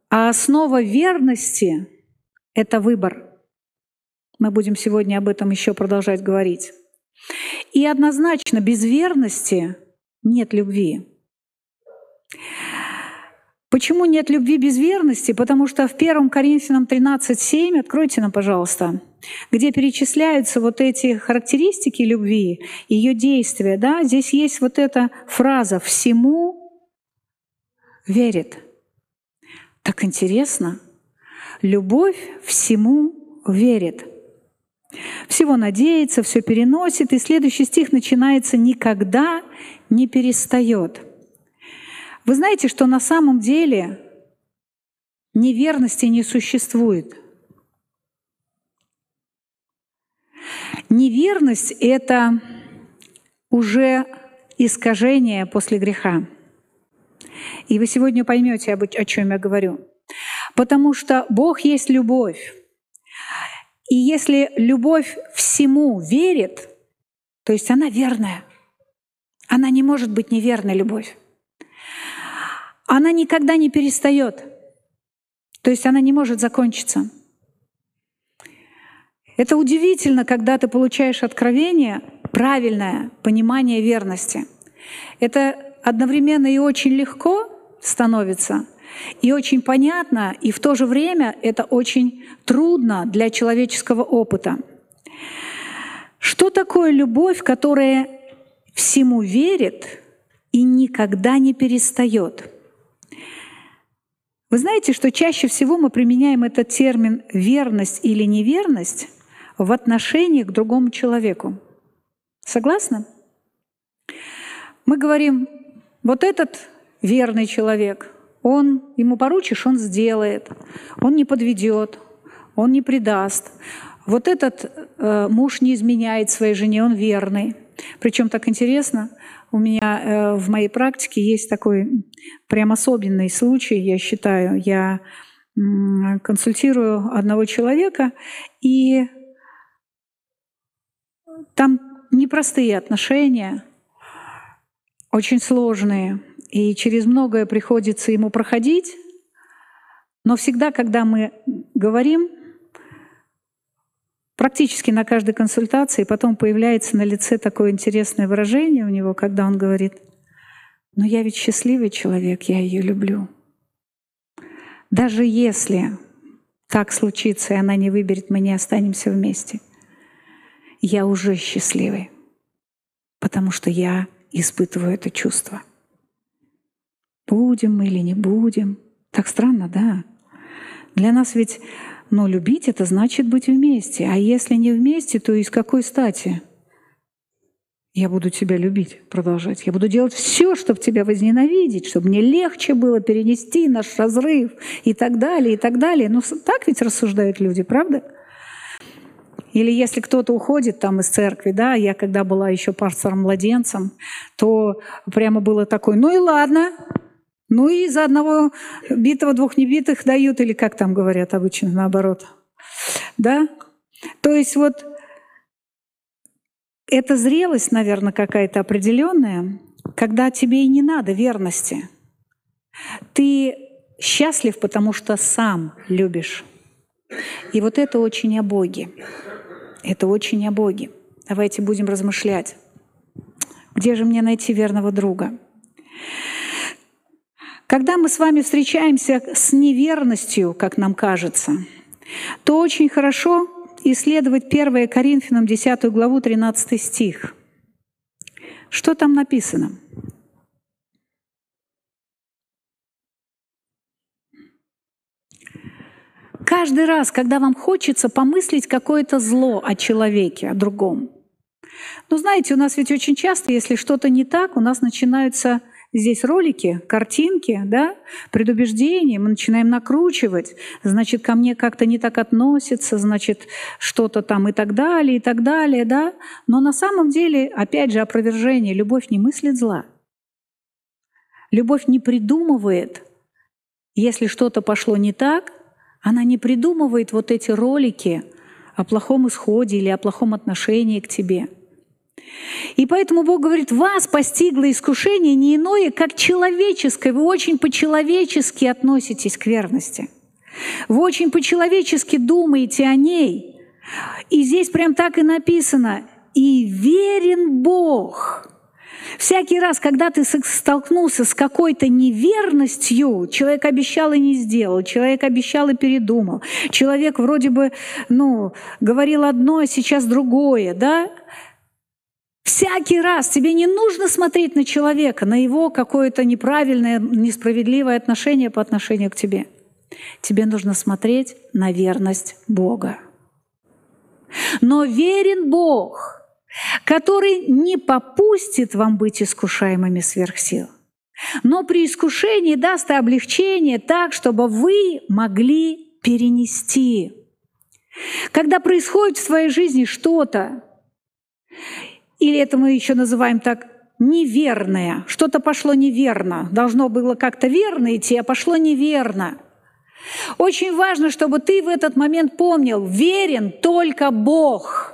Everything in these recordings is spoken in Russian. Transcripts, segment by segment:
А основа верности — это выбор. Мы будем сегодня об этом еще продолжать говорить. И однозначно без верности нет любви. Почему нет любви без верности? Потому что в 1 Коринфянам 13:7, откройте нам, пожалуйста, где перечисляются вот эти характеристики любви, ее действия, да, здесь есть вот эта фраза «всему верит». Так интересно. Любовь всему верит. Всего надеется, все переносит, и следующий стих начинается «никогда не перестает». Вы знаете, что на самом деле неверности не существует. Неверность — это уже искажение после греха. И вы сегодня поймете, о чем я говорю. Потому что Бог есть любовь. И если любовь всему верит, то есть она верная, она не может быть неверной, любовь. Она никогда не перестает. То есть она не может закончиться. Это удивительно, когда ты получаешь откровение, правильное понимание верности. Это одновременно и очень легко становится, и очень понятно, и в то же время это очень трудно для человеческого опыта. Что такое любовь, которая всему верит и никогда не перестает? Вы знаете, что чаще всего мы применяем этот термин «верность» или «неверность» в отношении к другому человеку. Согласны? Мы говорим, вот этот верный человек, ему поручишь, он сделает, он не подведет, он не предаст. Вот этот муж не изменяет своей жене, он верный. Причем так интересно, у меня в моей практике есть такой прям особенный случай, я считаю. Я консультирую одного человека, и там непростые отношения, очень сложные, и через многое приходится ему проходить. Но всегда, когда мы говорим, практически на каждой консультации потом появляется на лице такое интересное выражение у него, когда он говорит: «Но я ведь счастливый человек, я ее люблю. Даже если так случится, и она не выберет, мы не останемся вместе, я уже счастливый, потому что я испытываю это чувство». Будем мы или не будем. Так странно, да? Для нас ведь любить — это значит быть вместе. А если не вместе, то из какой стати? Я буду тебя любить, продолжать. Я буду делать все, чтобы тебя возненавидеть, чтобы мне легче было перенести наш разрыв и так далее, и так далее. Так ведь рассуждают люди, правда? Или если кто-то уходит там из церкви, да, я когда была еще пастором-младенцем, то прямо было такое: ну и ладно, и за одного битого двух небитых дают, или как там говорят обычно, наоборот. Да? То есть вот эта зрелость, наверное, какая-то определенная, когда тебе и не надо верности. Ты счастлив, потому что сам любишь. И вот это очень о Боге. Это очень о Боге. Давайте будем размышлять. Где же мне найти верного друга? Когда мы с вами встречаемся с неверностью, как нам кажется, то очень хорошо исследовать 1 Коринфянам 10 главу 13 стих. Что там написано? Каждый раз, когда вам хочется помыслить какое-то зло о человеке, о другом. Знаете, у нас ведь очень часто, если что-то не так, у нас начинаются здесь ролики, картинки, да, предубеждения, мы начинаем накручивать, значит, ко мне как-то не так относятся, значит, что-то там и так далее, да. Но на самом деле, опять же, опровержение: любовь не мыслит зла. Любовь не придумывает, если что-то пошло не так, она не придумывает вот эти ролики о плохом исходе или о плохом отношении к тебе. И поэтому Бог говорит, вас постигло искушение не иное, как человеческое. Вы очень по-человечески относитесь к верности. Вы очень по-человечески думаете о ней. И здесь прям так и написано: «И верен Бог». Всякий раз, когда ты столкнулся с какой-то неверностью, человек обещал и не сделал, человек обещал и передумал, человек вроде бы, говорил одно, а сейчас другое, да? Всякий раз тебе не нужно смотреть на человека, на его какое-то неправильное, несправедливое отношение по отношению к тебе. Тебе нужно смотреть на верность Бога. Но верен Бог, который не попустит вам быть искушаемыми сверх сил, но при искушении даст и облегчение так, чтобы вы могли перенести. Когда происходит в твоей жизни что-то, или это мы еще называем так, неверное, что-то пошло неверно, должно было как-то верно идти, а пошло неверно. Очень важно, чтобы ты в этот момент помнил, верен только Бог.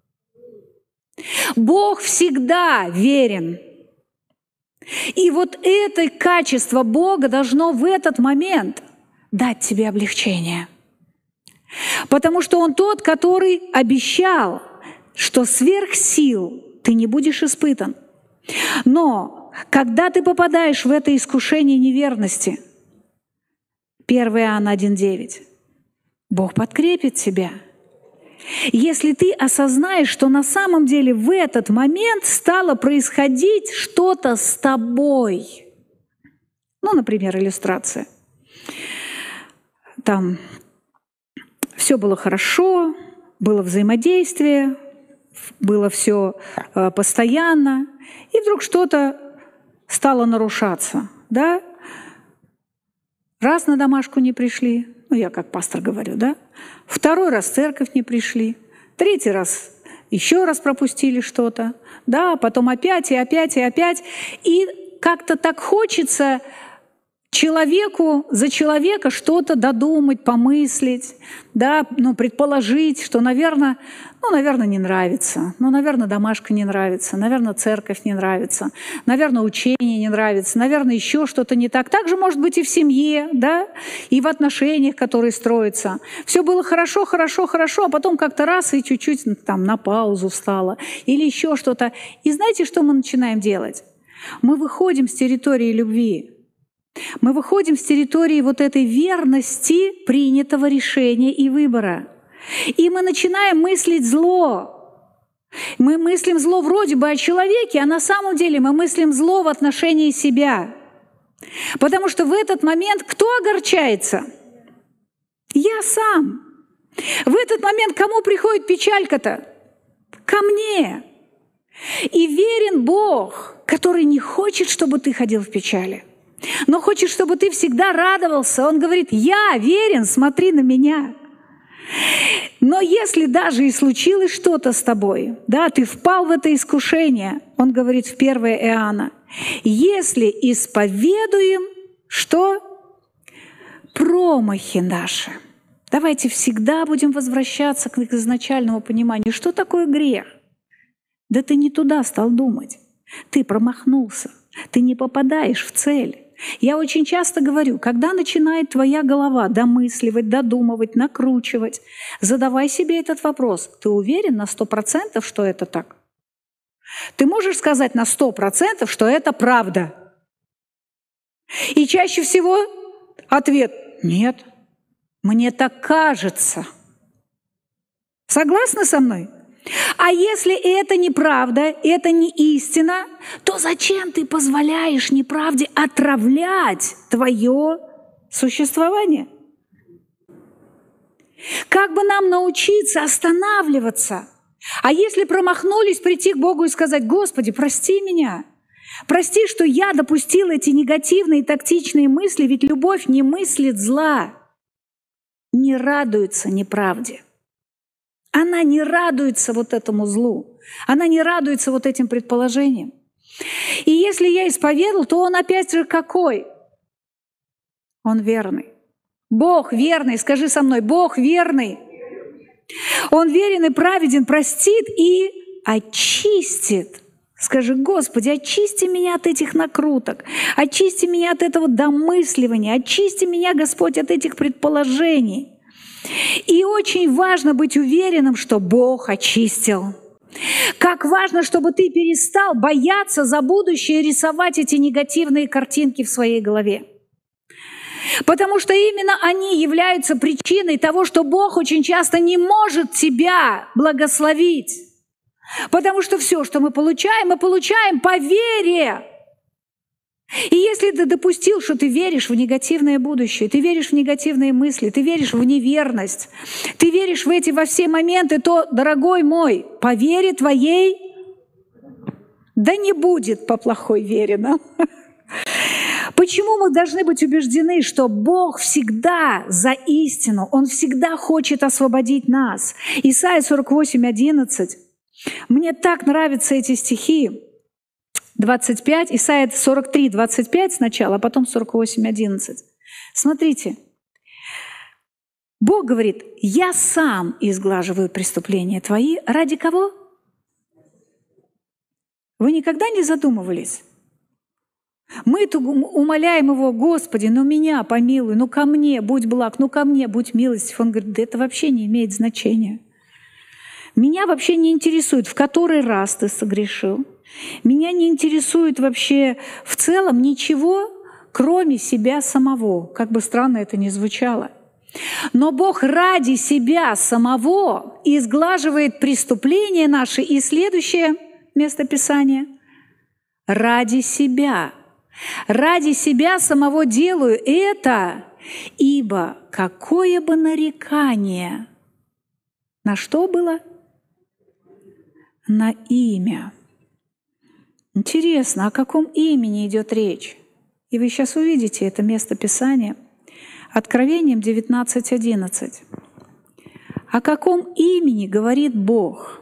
Бог всегда верен. И вот это качество Бога должно в этот момент дать тебе облегчение. Потому что Он тот, который обещал, что сверх сил ты не будешь испытан. Но когда ты попадаешь в это искушение неверности, 1 Иоанна 1,9, Бог подкрепит тебя. Если ты осознаешь, что на самом деле в этот момент стало происходить что-то с тобой. Например, иллюстрация. Там все было хорошо, было взаимодействие, было все постоянно, и вдруг что-то стало нарушаться, да? Раз на домашку не пришли, я как пастор говорю, да? Второй раз в церковь не пришли, третий раз еще раз пропустили что-то, да? Потом опять и опять и опять. И как-то так хочется человеку за человека что-то додумать, помыслить, да? Предположить, что, наверное, не нравится, наверное, домашка не нравится, наверное, церковь не нравится, наверное, учение не нравится, наверное, еще что-то не так. Так же может быть и в семье, да, и в отношениях, которые строятся. Все было хорошо, хорошо, хорошо, а потом как-то раз и чуть-чуть там на паузу встало или еще что-то. И знаете, что мы начинаем делать? Мы выходим с территории любви. Мы выходим с территории вот этой верности принятого решения и выбора. И мы начинаем мыслить зло. Мы мыслим зло вроде бы о человеке, а на самом деле мы мыслим зло в отношении себя. Потому что в этот момент кто огорчается? Я сам. В этот момент кому приходит печалька-то? Ко мне. И верен Бог, который не хочет, чтобы ты ходил в печали, но хочет, чтобы ты всегда радовался. Он говорит: я верен, смотри на меня. Но если даже и случилось что-то с тобой, да, ты впал в это искушение, он говорит в 1 Иоанна, если исповедуем, что? Промахи наши. Давайте всегда будем возвращаться к изначальному пониманию. Что такое грех? Да ты не туда стал думать. Ты промахнулся. Ты не попадаешь в цель. Я очень часто говорю, когда начинает твоя голова домысливать, додумывать, накручивать, задавай себе этот вопрос. Ты уверен на 100%, что это так? Ты можешь сказать на 100%, что это правда? И чаще всего ответ – нет, мне так кажется. Согласны со мной? А если это неправда, это не истина, то зачем ты позволяешь неправде отравлять твое существование? Как бы нам научиться останавливаться? А если промахнулись, прийти к Богу и сказать: «Господи, прости меня, прости, что я допустил эти негативные тактичные мысли, ведь любовь не мыслит зла, не радуется неправде». Она не радуется вот этому злу. Она не радуется вот этим предположениям. И если я исповедал, то он опять же какой? Он верный. Бог верный. Скажи со мной: Бог верный. Он верен и праведен, простит и очистит. Скажи: Господи, очисти меня от этих накруток, очисти меня от этого домысливания, очисти меня, Господь, от этих предположений. И очень важно быть уверенным, что Бог очистил. Как важно, чтобы ты перестал бояться за будущее рисовать эти негативные картинки в своей голове. Потому что именно они являются причиной того, что Бог очень часто не может тебя благословить. Потому что все, что мы получаем по вере. И если ты допустил, что ты веришь в негативное будущее, ты веришь в негативные мысли, ты веришь в неверность, ты веришь во все моменты, то, дорогой мой, по вере твоей, да не будет по плохой вере. Да? Почему мы должны быть убеждены, что Бог всегда за истину, Он всегда хочет освободить нас? Исайя 48:11. Мне так нравятся эти стихи. 25, Исайя 43:25 сначала, а потом 48:11. Смотрите. Бог говорит: «Я сам изглаживаю преступления твои». Ради кого? Вы никогда не задумывались? Мы-то умоляем Его: Господи, ну меня помилуй, ну ко мне будь благ, ну ко мне будь милостив. Он говорит: да это вообще не имеет значения. Меня вообще не интересует, в который раз ты согрешил. Меня не интересует вообще в целом ничего, кроме себя самого, как бы странно это ни звучало. Но Бог ради себя самого изглаживает преступления наши. И следующее место Писания: ради себя. Ради себя самого делаю это, ибо какое бы нарекание на что было? На имя. Интересно, о каком имени идет речь? И вы сейчас увидите это место Писания. Откровением 19:11. О каком имени говорит Бог?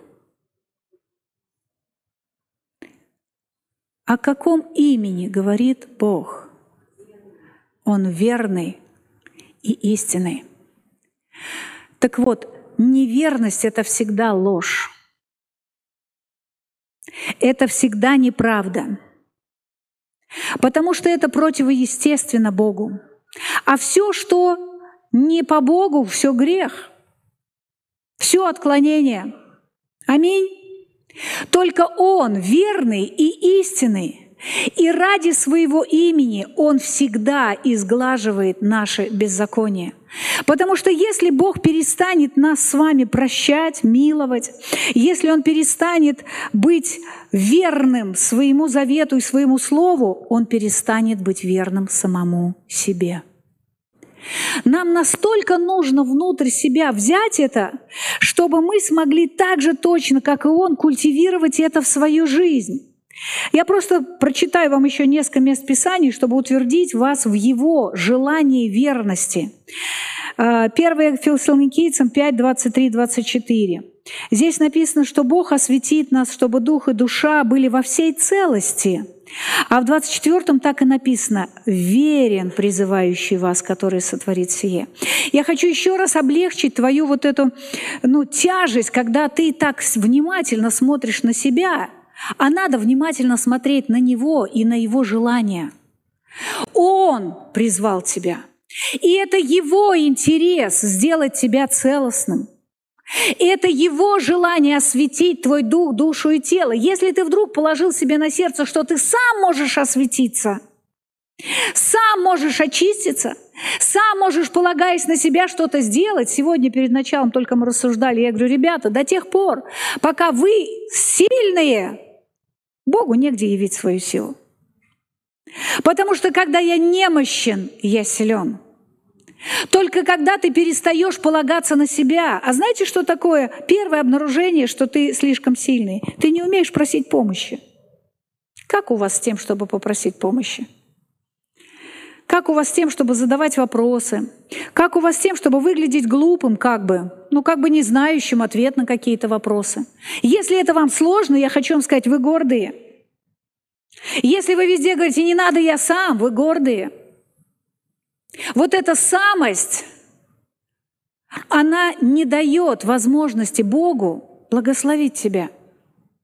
О каком имени говорит Бог? Он верный и истинный. Так вот, неверность — это всегда ложь. Это всегда неправда. Потому что это противоестественно Богу. А все, что не по Богу, все грех. Все отклонение. Аминь. Только Он верный и истинный. И ради своего имени Он всегда изглаживает наши беззакония. Потому что если Бог перестанет нас с вами прощать, миловать, если Он перестанет быть верным своему завету и своему слову, Он перестанет быть верным самому себе. Нам настолько нужно внутрь себя взять это, чтобы мы смогли так же точно, как и Он, культивировать это в свою жизнь. Я просто прочитаю вам еще несколько мест Писаний, чтобы утвердить вас в Его желании верности. 1 Фессалоникийцам 5, 23, 24. Здесь написано, что Бог осветит нас, чтобы дух и душа были во всей целости. А в 24-м так и написано: «Верен призывающий вас, который сотворит сие». Я хочу еще раз облегчить твою вот эту тяжесть, когда ты так внимательно смотришь на себя, а надо внимательно смотреть на Него и на Его желания. Он призвал тебя. И это Его интерес сделать тебя целостным. И это Его желание осветить твой дух, душу и тело. Если ты вдруг положил себе на сердце, что ты сам можешь осветиться, сам можешь очиститься, сам можешь, полагаясь на себя, что-то сделать. Сегодня перед началом только мы рассуждали, я говорю: ребята, до тех пор, пока вы сильные, Богу негде явить свою силу. Потому что когда я немощен, я силен. Только когда ты перестаешь полагаться на себя. А знаете, что такое первое обнаружение, что ты слишком сильный? Ты не умеешь просить помощи. Как у вас с тем, чтобы попросить помощи? Как у вас с тем, чтобы задавать вопросы? Как у вас с тем, чтобы выглядеть глупым, как бы не знающим ответ на какие-то вопросы? Если это вам сложно, я хочу вам сказать: вы гордые. Если вы везде говорите: не надо, я сам, вы гордые. Вот эта самость, она не дает возможности Богу благословить тебя.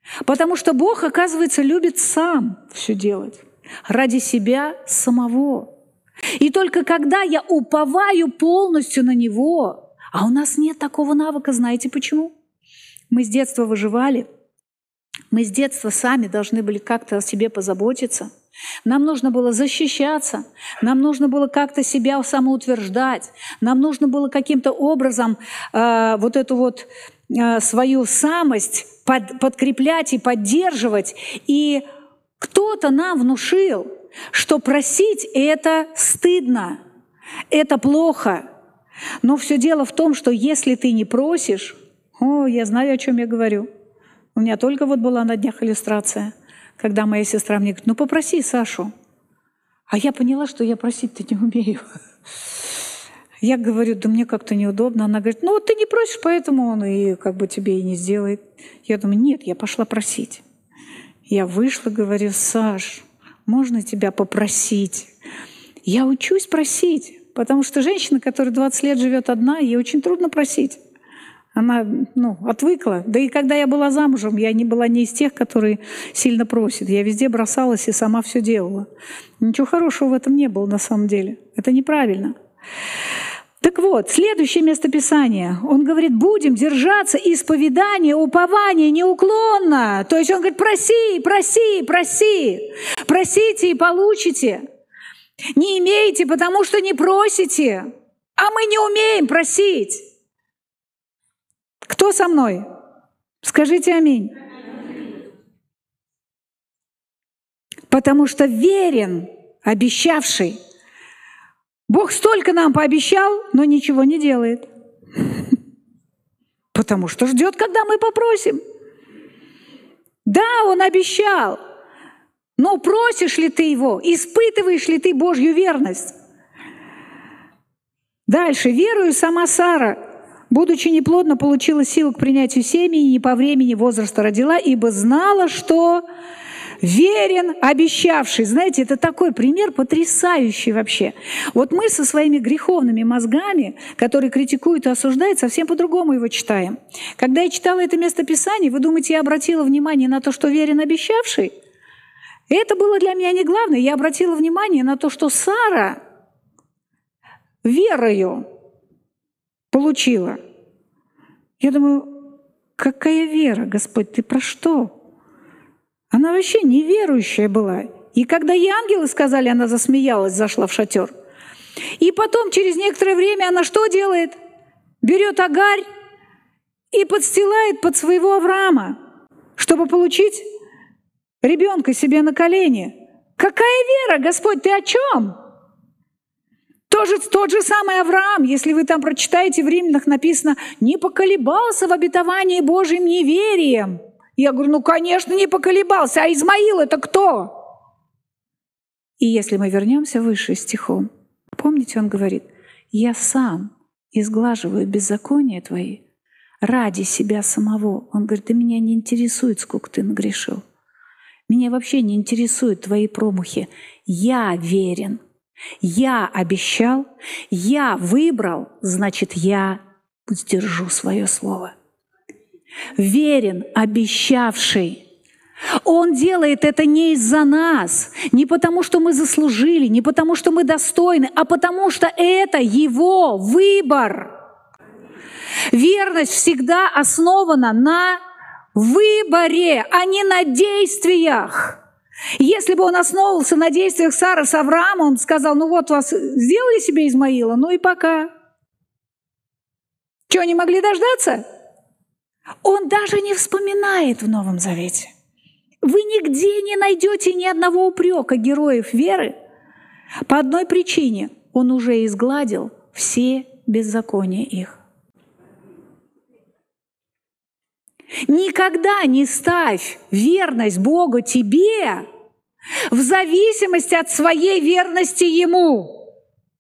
Потому что Бог, оказывается, любит сам все делать ради себя самого. И только когда я уповаю полностью на Него, а у нас нет такого навыка, знаете почему? Мы с детства выживали, мы с детства сами должны были как-то о себе позаботиться. Нам нужно было защищаться, нам нужно было как-то себя самоутверждать, нам нужно было каким-то образом вот эту вот свою самость подкреплять и поддерживать. И кто-то нам внушил, что просить — это стыдно, это плохо. Но все дело в том, что если ты не просишь, я знаю, о чем я говорю. У меня только вот была на днях иллюстрация, когда моя сестра мне говорит: попроси Сашу. А я поняла, что я просить-то не умею. Я говорю: да мне как-то неудобно. Она говорит: вот ты не просишь, поэтому он и как бы тебе и не сделает. Я думаю: нет, я пошла просить. Я вышла, говорю: Саш, можно тебя попросить? Я учусь просить, потому что женщина, которая 20 лет живет одна, ей очень трудно просить. Она отвыкла. Да и когда я была замужем, я не была не из тех, которые сильно просят. Я везде бросалась и сама все делала. Ничего хорошего в этом не было на самом деле. Это неправильно. Так вот, следующее местописание. Он говорит: будем держаться исповедания, упования неуклонно. То есть он говорит: проси, проси, проси. Просите и получите. Не имеете, потому что не просите. А мы не умеем просить. Кто со мной? Скажите аминь. Потому что верен обещавший. Бог столько нам пообещал, но ничего не делает. Потому что ждет, когда мы попросим. Да, Он обещал. Но просишь ли ты Его? Испытываешь ли ты Божью верность? Дальше. Верую сама Сара, будучи неплодна, получила силу к принятию семени, и не по времени возраста родила, ибо знала, что верен обещавший. Знаете, это такой пример потрясающий вообще. Вот мы со своими греховными мозгами, которые критикуют и осуждают, совсем по-другому его читаем. Когда я читала это местописание, вы думаете, я обратила внимание на то, что верен обещавший? Это было для меня не главное. Я обратила внимание на то, что Сара верою получила. Я думаю: какая вера, Господь, ты про что? Она вообще неверующая была. И когда ей ангелы сказали, она засмеялась, зашла в шатер. И потом, через некоторое время, она что делает? Берет Агарь и подстилает под своего Авраама, чтобы получить ребенка себе на колени. Какая вера, Господь, ты о чем? Тот же самый Авраам, если вы там прочитаете, в Римлянах написано: не поколебался в обетовании Божьим неверием. Я говорю: конечно, не поколебался. А Измаил — это кто? И если мы вернемся выше стихом, помните, он говорит: я сам изглаживаю беззакония твои ради себя самого. Он говорит: да меня не интересует, сколько ты нагрешил. Меня вообще не интересуют твои промахи. Я верен. Я обещал, я выбрал, значит, я сдержу свое слово. Верен обещавший. Он делает это не из-за нас, не потому, что мы заслужили, не потому, что мы достойны, а потому, что это Его выбор. Верность всегда основана на выборе, а не на действиях. Если бы он основывался на действиях Сары с Авраамом, он сказал: вот вас сделали себе Измаила, и пока. Чего, не могли дождаться? Он даже не вспоминает в Новом Завете. Вы нигде не найдете ни одного упрека героев веры по одной причине: он уже изгладил все беззакония их. Никогда не ставь верность Богу тебе в зависимости от своей верности Ему.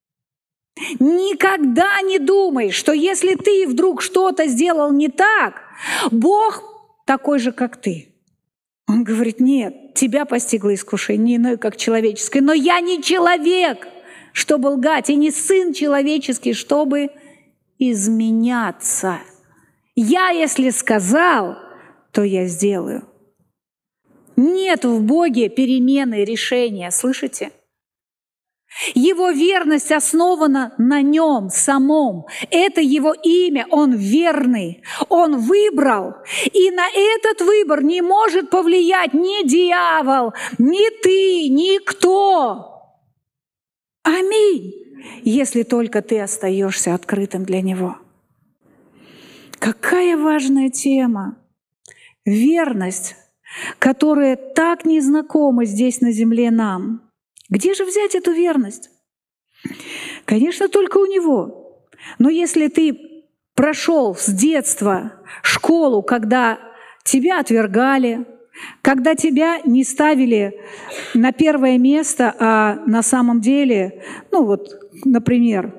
Никогда не думай, что если ты вдруг что-то сделал не так, Бог такой же, как ты. Он говорит: нет, тебя постигло искушение не иное, как человеческое, но я не человек, чтобы лгать, и не сын человеческий, чтобы изменяться. Я, если сказал, то я сделаю. Нет в Боге перемены решения, слышите? Его верность основана на Нем самом. Это Его имя, Он верный, Он выбрал. И на этот выбор не может повлиять ни дьявол, ни ты, никто. Аминь, если только ты остаешься открытым для Него. Какая важная тема! Верность, которая так незнакома здесь на земле нам. Где же взять эту верность? Конечно, только у Него. Но если ты прошел с детства школу, когда тебя отвергали, когда тебя не ставили на первое место, а на самом деле, например,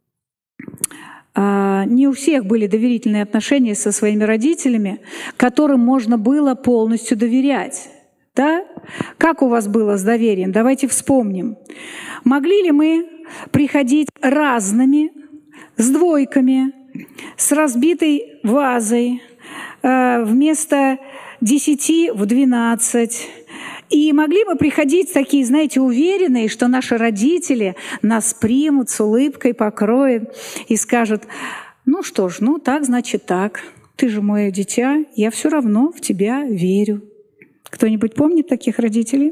не у всех были доверительные отношения со своими родителями, которым можно было полностью доверять. Да? Как у вас было с доверием? Давайте вспомним. Могли ли мы приходить разными, с двойками, с разбитой вазой, вместо 10 в 12? И могли бы приходить такие, знаете, уверенные, что наши родители нас примут с улыбкой, покроют и скажут: ну что ж, так, значит так. Ты же мое дитя, я все равно в тебя верю. Кто-нибудь помнит таких родителей?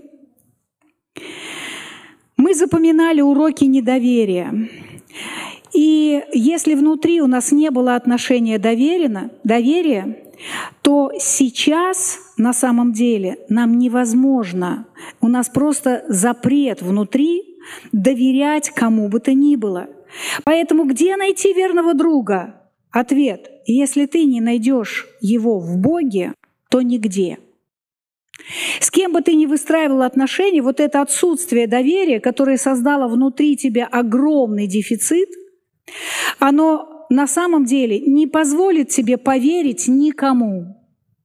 Мы запоминали уроки недоверия. И если внутри у нас не было отношения доверия, то сейчас на самом деле нам невозможно, у нас просто запрет внутри доверять кому бы то ни было. Поэтому где найти верного друга? Ответ: если ты не найдешь его в Боге, то нигде. С кем бы ты ни выстраивал отношения, вот это отсутствие доверия, которое создало внутри тебя огромный дефицит, оно на самом деле не позволит тебе поверить никому.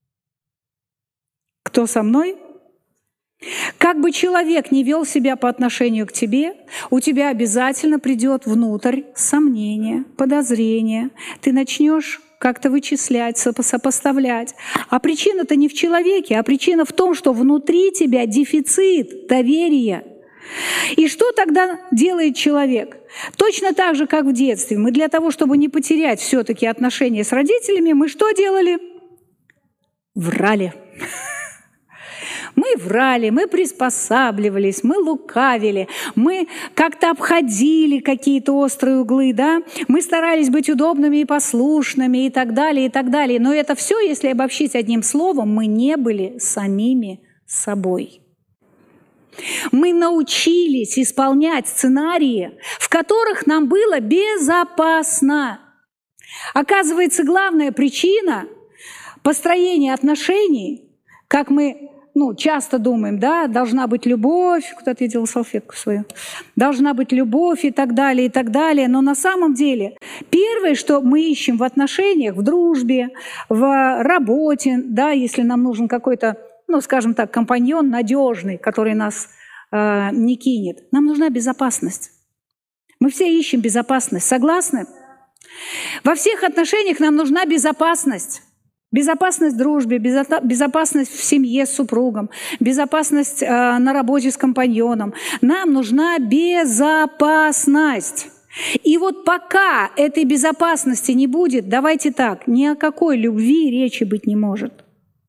Кто со мной? Как бы человек не вел себя по отношению к тебе, у тебя обязательно придет внутрь сомнение, подозрение. Ты начнешь как-то вычислять, сопоставлять. А причина-то не в человеке, а причина в том, что внутри тебя дефицит доверия. И что тогда делает человек? Точно так же, как в детстве. Мы для того, чтобы не потерять все-таки отношения с родителями, мы что делали? Врали. Мы врали, мы приспосабливались, мы лукавили, мы как-то обходили какие-то острые углы, да? Мы старались быть удобными и послушными и так далее, и так далее. Но это все, если обобщить одним словом, мы не были самими собой. Мы научились исполнять сценарии, в которых нам было безопасно. Оказывается, главная причина построения отношений, как мы часто думаем, да, должна быть любовь, куда-то я делала салфетку свою, должна быть любовь и так далее, но на самом деле первое, что мы ищем в отношениях, в дружбе, в работе, да, если нам нужен какой-то, скажем так, компаньон надежный, который нас не кинет, нам нужна безопасность. Мы все ищем безопасность, согласны? Во всех отношениях нам нужна безопасность. Безопасность в дружбе, безопасность в семье с супругом, безопасность на работе с компаньоном. Нам нужна безопасность. И вот пока этой безопасности не будет, давайте так, ни о какой любви речи быть не может.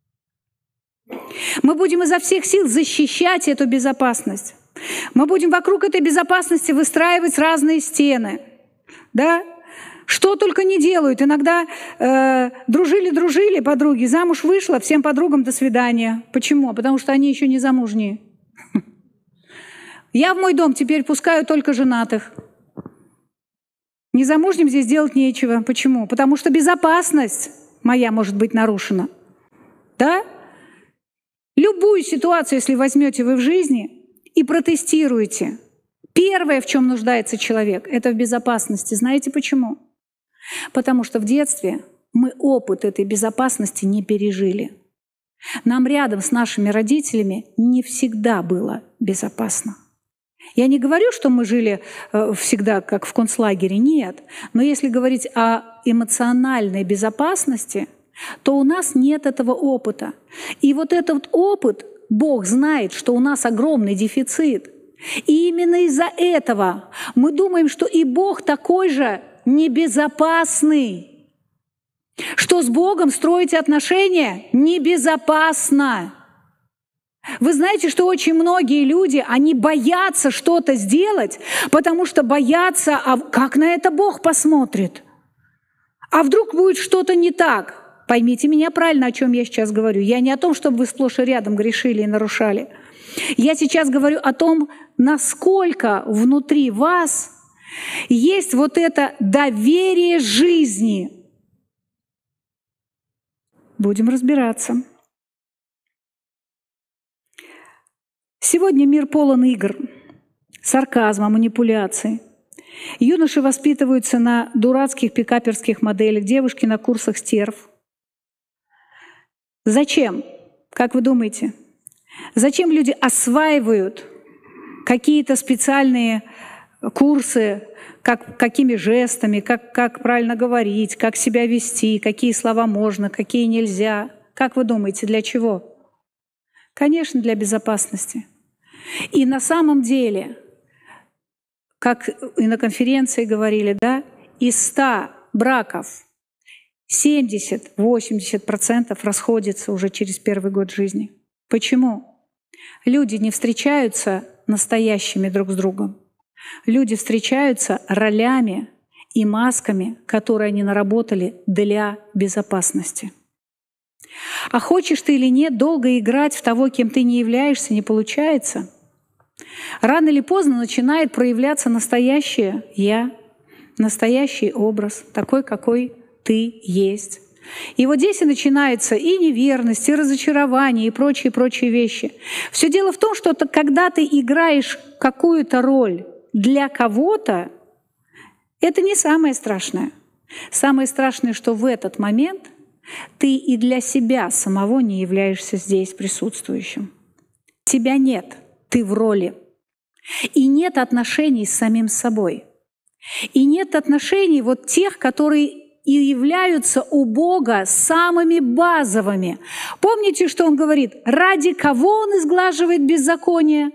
Мы будем изо всех сил защищать эту безопасность. Мы будем вокруг этой безопасности выстраивать разные стены. Да? Что только не делают. Иногда дружили подруги, замуж вышла, всем подругам до свидания. Почему? Потому что они еще не замужние. Я в мой дом теперь пускаю только женатых. Незамужним здесь делать нечего. Почему? Потому что безопасность моя может быть нарушена. Да? Любую ситуацию, если возьмете вы в жизни и протестируете, первое, в чем нуждается человек, это в безопасности. Знаете почему? Потому что в детстве мы опыт этой безопасности не пережили. Нам рядом с нашими родителями не всегда было безопасно. Я не говорю, что мы жили всегда как в концлагере, нет. Но если говорить о эмоциональной безопасности, то у нас нет этого опыта. И вот этот опыт Бог знает, что у нас огромный дефицит. И именно из-за этого мы думаем, что и Бог такой же небезопасный, что с Богом строить отношения небезопасно. Вы знаете, что очень многие люди, они боятся что-то сделать, потому что боятся, а как на это Бог посмотрит? А вдруг будет что-то не так? Поймите меня правильно, о чем я сейчас говорю. Я не о том, чтобы вы сплошь и рядом грешили и нарушали. Я сейчас говорю о том, насколько внутри вас есть вот это доверие жизни. Будем разбираться. Сегодня мир полон игр, сарказма, манипуляций. Юноши воспитываются на дурацких пикаперских моделях, девушки на курсах стерв. Зачем? Как вы думаете? Зачем люди осваивают какие-то специальные курсы, какими жестами, как правильно говорить, как себя вести, какие слова можно, какие нельзя? Как вы думаете, для чего? Конечно, для безопасности. И на самом деле, как и на конференции говорили, да, из 100 браков 70-80% расходятся уже через первый год жизни. Почему? Люди не встречаются настоящими друг с другом. Люди встречаются ролями и масками, которые они наработали для безопасности. А хочешь ты или нет, долго играть в того, кем ты не являешься, не получается. Рано или поздно начинает проявляться настоящее «я», настоящий образ, такой, какой ты есть. И вот здесь и начинается и неверность, и разочарование, и прочие вещи. Все дело в том, что когда ты играешь какую-то роль для кого-то, это не самое страшное. Самое страшное, что в этот момент ты и для себя самого не являешься здесь присутствующим. Тебя нет, ты в роли. И нет отношений с самим собой. И нет отношений вот тех, которые и являются у Бога самыми базовыми. Помните, что Он говорит? Ради кого Он изглаживает беззаконие?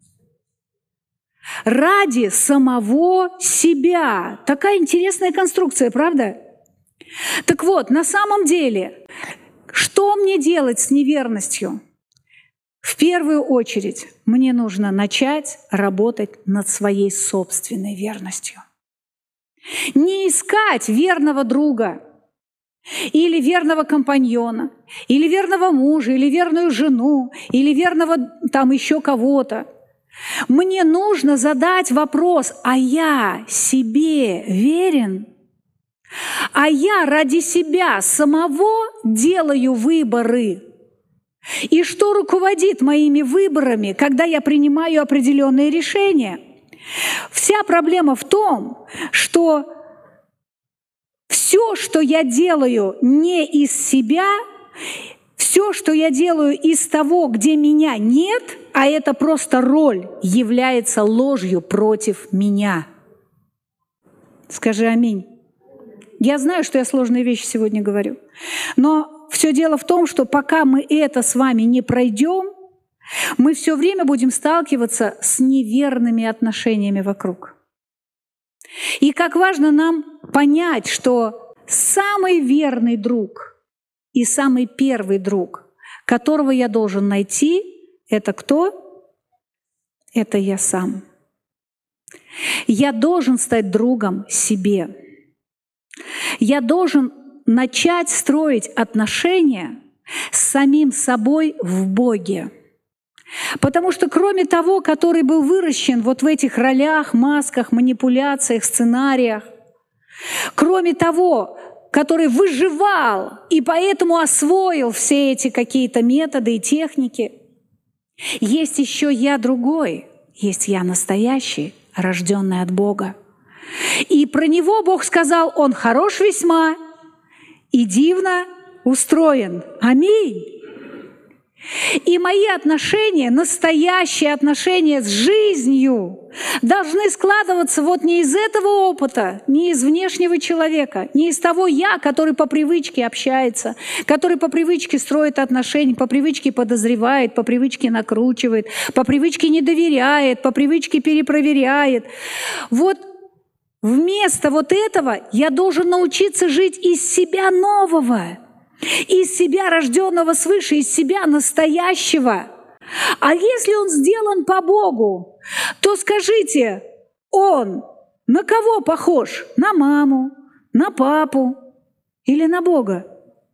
Ради самого себя. Такая интересная конструкция, правда? Так вот, на самом деле, что мне делать с неверностью? В первую очередь, мне нужно начать работать над своей собственной верностью. Не искать верного друга, или верного компаньона, или верного мужа, или верную жену, или верного там еще кого-то. Мне нужно задать вопрос, а я себе верен? А я ради себя самого делаю выборы? И что руководит моими выборами, когда я принимаю определенные решения? Вся проблема в том, что все, что я делаю не из себя, все, что я делаю из того, где меня нет, а это просто роль, является ложью против меня. Скажи аминь. Я знаю, что я сложные вещи сегодня говорю, но все дело в том, что пока мы это с вами не пройдем, мы все время будем сталкиваться с неверными отношениями вокруг. И как важно нам понять, что самый верный друг и самый первый друг, которого я должен найти, это кто? Это я сам. Я должен стать другом себе. Я должен начать строить отношения с самим собой в Боге. Потому что кроме того, который был выращен вот в этих ролях, масках, манипуляциях, сценариях, кроме того, который выживал и поэтому освоил все эти какие-то методы и техники, есть еще я другой, есть я настоящий, рожденный от Бога. И про него Бог сказал, он хорош весьма и дивно устроен. Аминь. И мои отношения, настоящие отношения с жизнью, должны складываться вот не из этого опыта, не из внешнего человека, не из того «я», который по привычке общается, который по привычке строит отношения, по привычке подозревает, по привычке накручивает, по привычке не доверяет, по привычке перепроверяет. Вот вместо вот этого я должен научиться жить из себя нового, из себя, рожденного свыше, из себя настоящего. А если он сделан по Богу, то скажите, он на кого похож? На маму, на папу или на Бога?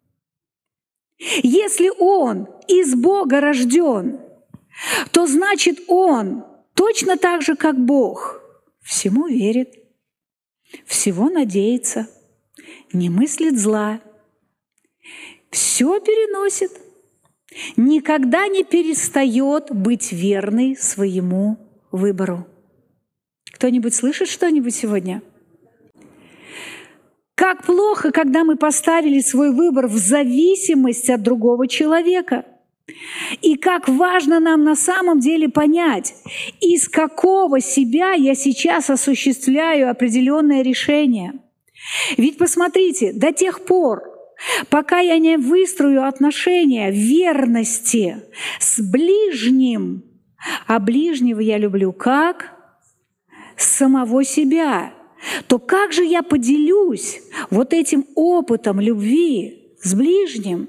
Если он из Бога рожден, то значит он точно так же, как Бог, всему верит, всего надеется, не мыслит зла, все переносит, никогда не перестает быть верной своему выбору. Кто-нибудь слышит что-нибудь сегодня? Как плохо, когда мы поставили свой выбор в зависимость от другого человека. И как важно нам на самом деле понять, из какого себя я сейчас осуществляю определенное решение. Ведь посмотрите, до тех пор, пока я не выстрою отношения верности с ближним, а ближнего я люблю как? Самого себя, то как же я поделюсь вот этим опытом любви с ближним,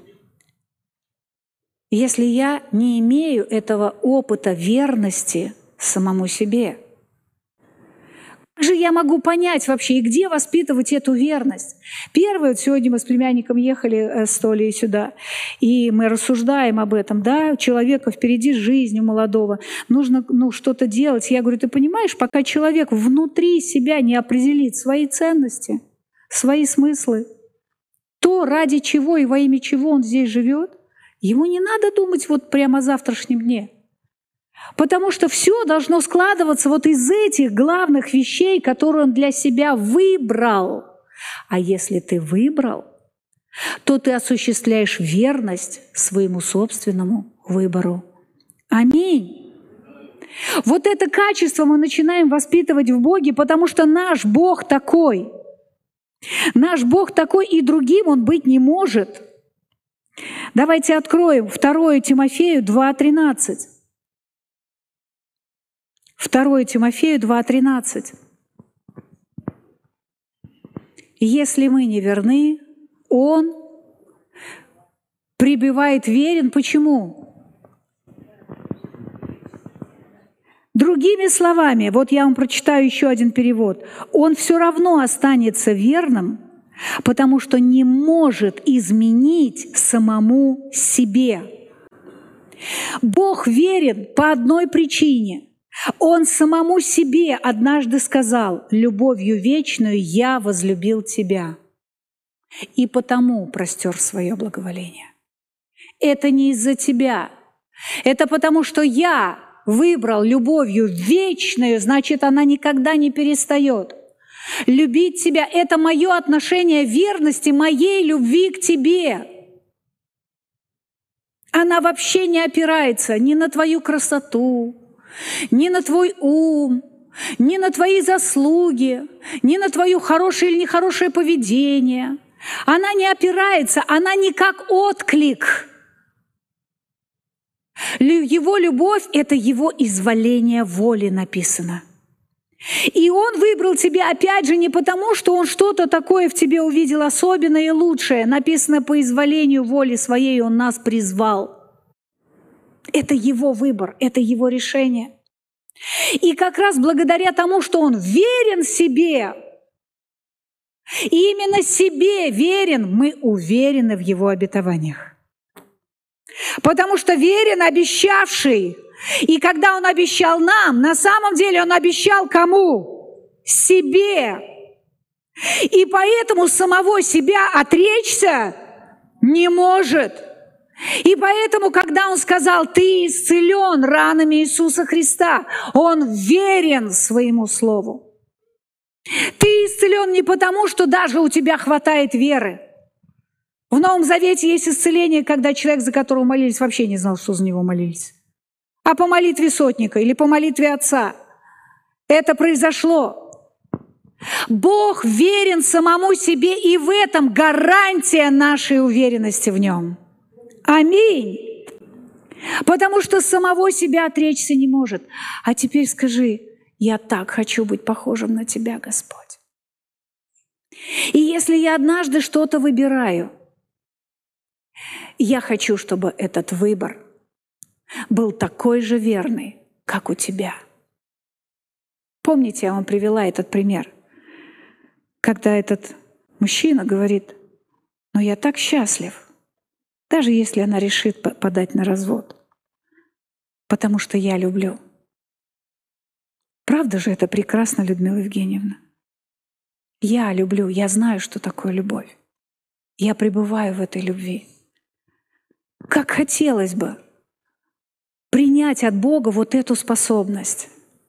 если я не имею этого опыта верности самому себе? Как же я могу понять вообще, и где воспитывать эту верность? Первое, вот сегодня мы с племянником ехали с Толей сюда, и мы рассуждаем об этом, да, у человека впереди жизнь у молодого, нужно что-то делать. Я говорю, ты понимаешь, пока человек внутри себя не определит свои ценности, свои смыслы, то, ради чего и во имя чего он здесь живет, ему не надо думать вот прямо о завтрашнем дне. Потому что все должно складываться вот из этих главных вещей, которые он для себя выбрал. А если ты выбрал, то ты осуществляешь верность своему собственному выбору. Аминь. Вот это качество мы начинаем воспитывать в Боге, потому что наш Бог такой. Наш Бог такой, и другим Он быть не может. Давайте откроем 2 Тимофею 2:13. 2 Тимофею 2:13. Если мы не верны, Он пребывает верен. Почему? Другими словами, вот я вам прочитаю еще один перевод. Он все равно останется верным, потому что не может изменить самому себе. Бог верен по одной причине. Он самому себе однажды сказал: «Любовью вечную я возлюбил тебя, и потому простер свое благоволение». Это не из-за тебя. Это потому, что я выбрал любовью вечную, значит, она никогда не перестает. Любить тебя — это мое отношение верности, моей любви к тебе. Она вообще не опирается ни на твою красоту, ни на твой ум, ни на твои заслуги, ни на твое хорошее или нехорошее поведение. Она не опирается, она не как отклик. Его любовь — это его изволение воли, написано. И Он выбрал тебя, опять же, не потому, что Он что-то такое в тебе увидел особенное и лучшее. Написано: по изволению воли Своей Он нас призвал. Это Его выбор, это Его решение. И как раз благодаря тому, что Он верен себе, и именно себе верен, мы уверены в Его обетованиях. Потому что верен обещавший. И когда Он обещал нам, на самом деле Он обещал кому? Себе. И поэтому самого себя отречься не может. И поэтому, когда Он сказал: «Ты исцелен ранами Иисуса Христа», Он верен своему слову. Ты исцелен не потому, что даже у тебя хватает веры. В Новом Завете есть исцеление, когда человек, за которого молились, вообще не знал, что за него молились. А по молитве сотника или по молитве отца это произошло. Бог верен самому себе, и в этом гарантия нашей уверенности в Нем. Аминь. Потому что самого себя отречься не может. А теперь скажи: я так хочу быть похожим на Тебя, Господь. И если я однажды что-то выбираю, я хочу, чтобы этот выбор был такой же верный, как у Тебя. Помните, я вам привела этот пример, когда этот мужчина говорит: но я так счастлив, даже если она решит подать на развод, потому что я люблю. Правда же это прекрасно, Людмила Евгеньевна? Я люблю, я знаю, что такое любовь. Я пребываю в этой любви. Как хотелось бы принять от Бога вот эту способность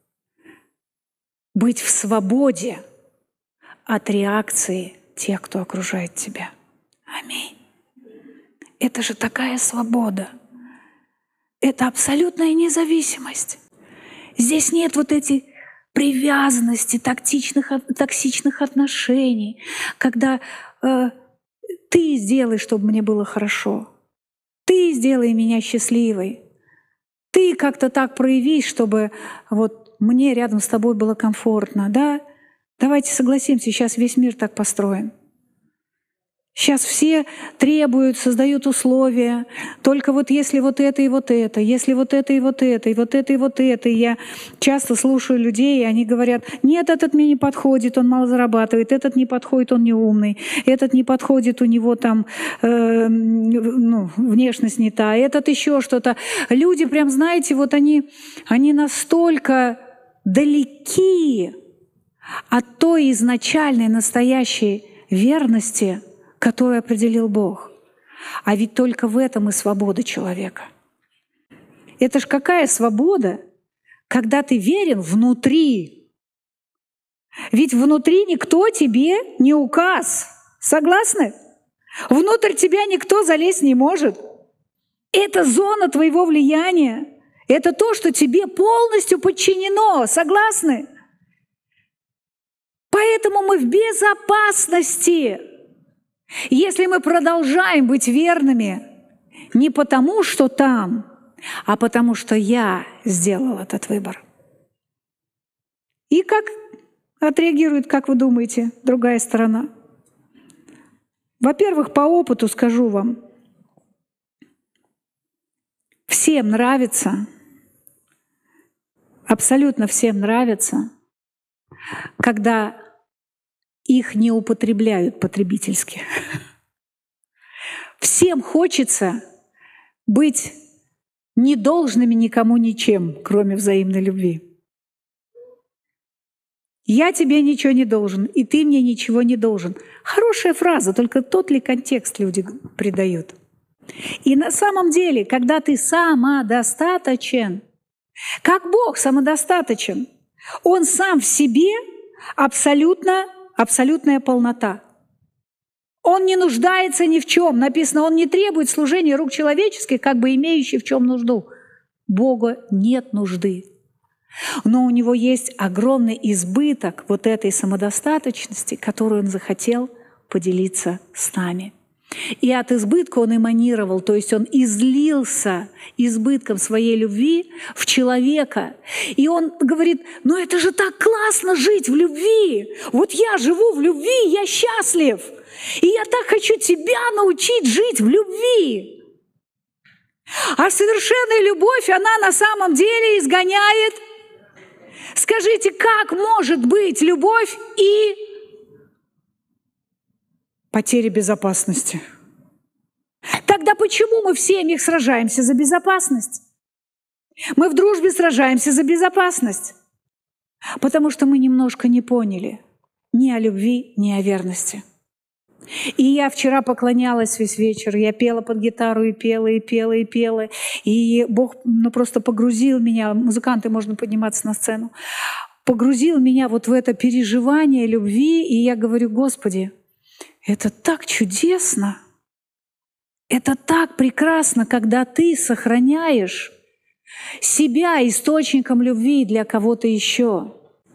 быть в свободе от реакции тех, кто окружает тебя. Аминь. Это же такая свобода. Это абсолютная независимость. Здесь нет вот этой привязанности, токсичных отношений, когда ты сделай, чтобы мне было хорошо. Ты сделай меня счастливой. Ты как-то так проявись, чтобы вот мне рядом с тобой было комфортно, да? Давайте согласимся, сейчас весь мир так построен. Сейчас все требуют, создают условия. Только вот если вот это и вот это, если вот это и вот это, и вот это и вот это. И я часто слушаю людей, и они говорят: нет, этот мне не подходит, он мало зарабатывает, этот не подходит, он не умный, этот не подходит, у него там внешность не та, этот еще что-то. Люди прям, знаете, вот они настолько далеки от той изначальной, настоящей верности, которую определил Бог. А ведь только в этом и свобода человека. Это ж какая свобода, когда ты верен внутри. Ведь внутри никто тебе не указ. Согласны? Внутрь тебя никто залезть не может. Это зона твоего влияния. Это то, что тебе полностью подчинено. Согласны? Поэтому мы в безопасности. Если мы продолжаем быть верными не потому, что там, а потому, что я сделал этот выбор. И как отреагирует, как вы думаете, другая сторона? Во-первых, по опыту скажу вам, всем нравится, абсолютно всем нравится, когда их не употребляют потребительски. Всем хочется быть недолжными никому ничем, кроме взаимной любви. Я тебе ничего не должен, и ты мне ничего не должен. Хорошая фраза, только тот ли контекст люди придают. И на самом деле, когда ты самодостаточен, как Бог самодостаточен, Он сам в себе абсолютная полнота. Он не нуждается ни в чем. Написано, Он не требует служения рук человеческих, как бы имеющий в чем нужду. Бога нет нужды. Но у Него есть огромный избыток вот этой самодостаточности, которую Он захотел поделиться с нами. И от избытка Он эманировал, то есть Он излился избытком своей любви в человека. И Он говорит: ну это же так классно жить в любви. Вот я живу в любви, я счастлив. И я так хочу тебя научить жить в любви. А совершенная любовь, она на самом деле изгоняет. Скажите, как может быть любовь и потеря безопасности? Тогда почему мы в семьях сражаемся за безопасность? Мы в дружбе сражаемся за безопасность. Потому что мы немножко не поняли ни о любви, ни о верности. И я вчера поклонялась весь вечер, я пела под гитару и пела, и пела, и пела. И Бог просто погрузил меня, музыканты, можно подниматься на сцену, погрузил меня вот в это переживание любви. И я говорю: Господи, это так чудесно, Это так прекрасно, когда ты сохраняешь себя источником любви для кого-то еще.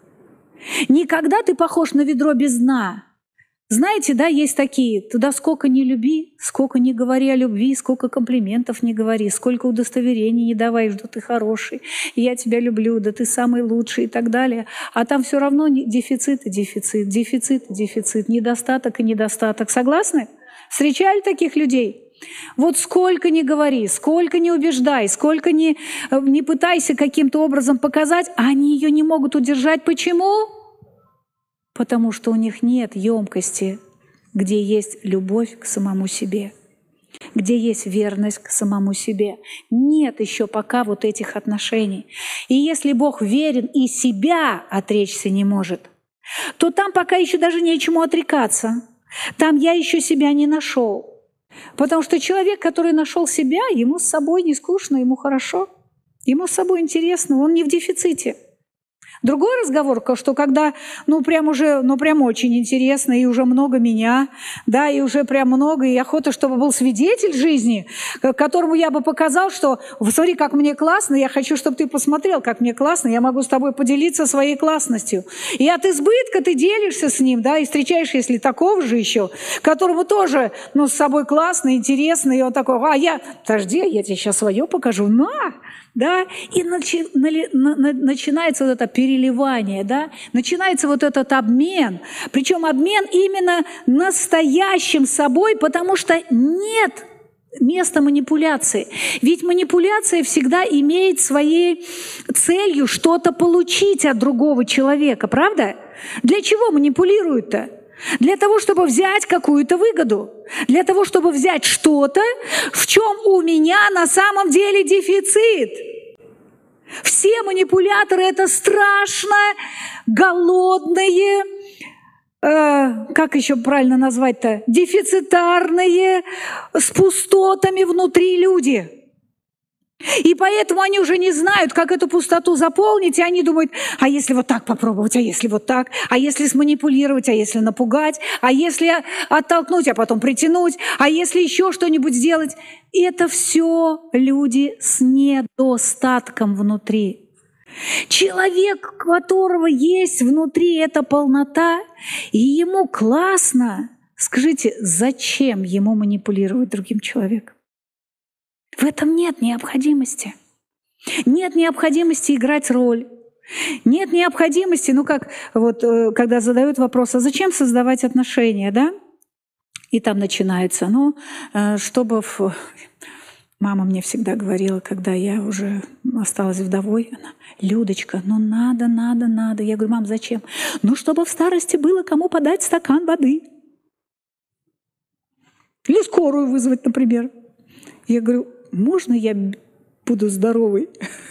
Никогда ты похож на ведро без дна. Знаете, да, есть такие, туда сколько ни люби, сколько ни говори о любви, сколько комплиментов не говори, сколько удостоверений не давай, что ты хороший, я тебя люблю, да ты самый лучший и так далее. А там все равно дефицит и дефицит, дефицит и дефицит, недостаток и недостаток. Согласны? Встречали таких людей? Вот сколько ни говори, сколько ни убеждай, сколько ни пытайся каким-то образом показать, они ее не могут удержать. Почему? Потому что у них нет емкости, где есть любовь к самому себе, где есть верность к самому себе. Нет еще пока вот этих отношений. И если Бог верен и себя отречься не может, то там пока еще даже нечему отрекаться. Там я еще себя не нашел. Потому что человек, который нашел себя, ему с собой не скучно, ему хорошо, ему с собой интересно, он не в дефиците. Другой разговор, что когда, прям очень интересно, и уже много меня, да, и уже прям много, и охота, чтобы был свидетель жизни, которому я бы показал, что смотри, как мне классно, я хочу, чтобы ты посмотрел, как мне классно, я могу с тобой поделиться своей классностью. И от избытка ты делишься с ним, да, и встречаешь, если такого же еще, которому тоже, с собой классно, интересно, и он такой, подожди, я тебе сейчас свое покажу, да, и начинается вот это переливание, да, начинается вот этот обмен, причем обмен именно настоящим собой, потому что нет места манипуляции. Ведь манипуляция всегда имеет своей целью что-то получить от другого человека, правда? Для чего манипулируют-то? Для того, чтобы взять какую-то выгоду, для того, чтобы взять что-то, в чем у меня на самом деле дефицит. Все манипуляторы — это страшно голодные, как еще правильно назвать-то, дефицитарные, с пустотами внутри люди. И поэтому они уже не знают, как эту пустоту заполнить, и они думают, а если вот так попробовать, а если вот так, а если сманипулировать, а если напугать, а если оттолкнуть, а потом притянуть, а если еще что-нибудь сделать. И это все люди с недостатком внутри. Человек, у которого есть внутри эта полнота, и ему классно, скажите, зачем ему манипулировать другим человеком? В этом нет необходимости. Нет необходимости играть роль. Нет необходимости, когда задают вопрос, а зачем создавать отношения, да? И там начинается, Мама мне всегда говорила, когда я уже осталась вдовой, она, Людочка, надо. Я говорю, мам, зачем? Чтобы в старости было кому подать стакан воды. Или скорую вызвать, например. Я говорю, можно я буду здоровой?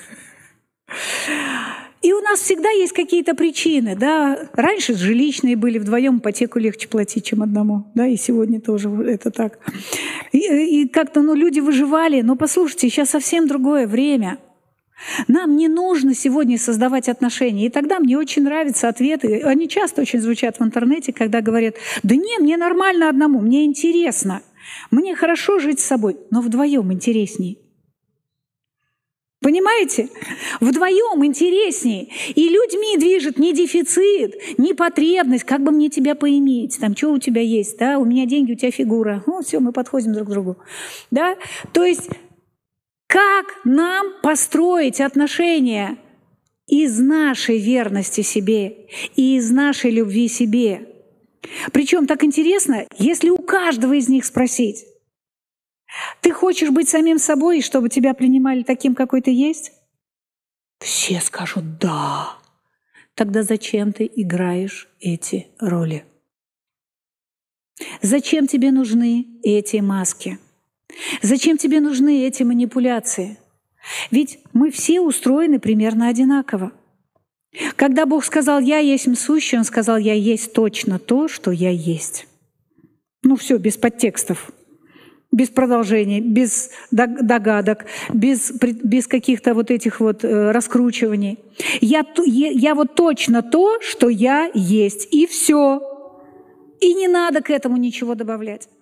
И у нас всегда есть какие-то причины, да. Раньше жилищные были, вдвоем ипотеку легче платить, чем одному, да, и сегодня тоже это так. И как-то, люди выживали, но послушайте, сейчас совсем другое время. Нам не нужно сегодня создавать отношения. И тогда мне очень нравятся ответы, они часто очень звучат в интернете, когда говорят, да не, мне нормально одному, мне интересно. Мне хорошо жить с собой, но вдвоем интересней. Понимаете? Вдвоем интересней. И людьми движет не дефицит, не потребность, как бы мне тебя поиметь, там, что у тебя есть, да, у меня деньги, у тебя фигура. Все, мы подходим друг к другу. Да? То есть, как нам построить отношения из нашей верности себе и из нашей любви себе? Причем так интересно, если у каждого из них спросить, ты хочешь быть самим собой, чтобы тебя принимали таким, какой ты есть? Все скажут «да». Тогда зачем ты играешь эти роли? Зачем тебе нужны эти маски? Зачем тебе нужны эти манипуляции? Ведь мы все устроены примерно одинаково. Когда Бог сказал «Я есть сущий», Он сказал «Я есть точно то, что я есть». Все, без подтекстов, без продолжения, без догадок, без каких-то вот этих вот раскручиваний. Я вот точно то, что я есть, и все. И не надо к этому ничего добавлять.